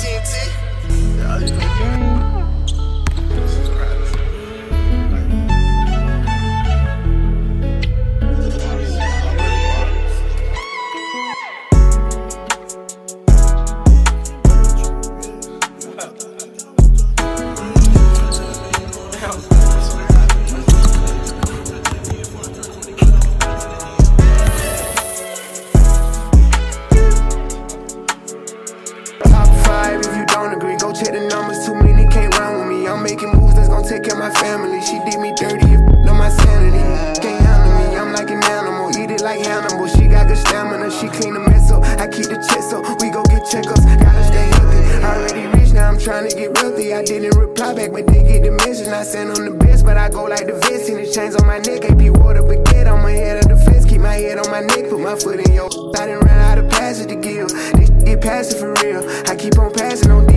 TNT. Yeah, you know. Check the numbers, too many can't run with me. I'm making moves that's gonna take care of my family. She did me dirty, know my sanity. Can't handle me, I'm like an animal. Eat it like Hannibal, she got good stamina. She clean the mess up, I keep the checks up. We go get checkups, gotta stay healthy. Already rich, now I'm trying to get wealthy. I didn't reply back, but they get the message. Not saying I'm the best, but I go like the vest. See the chains on my neck, AP water baguette. I'm ahead of the fence, keep my head on my neck. Put my foot in your I done ran out of passes to give. This get passive for real. I keep on passing on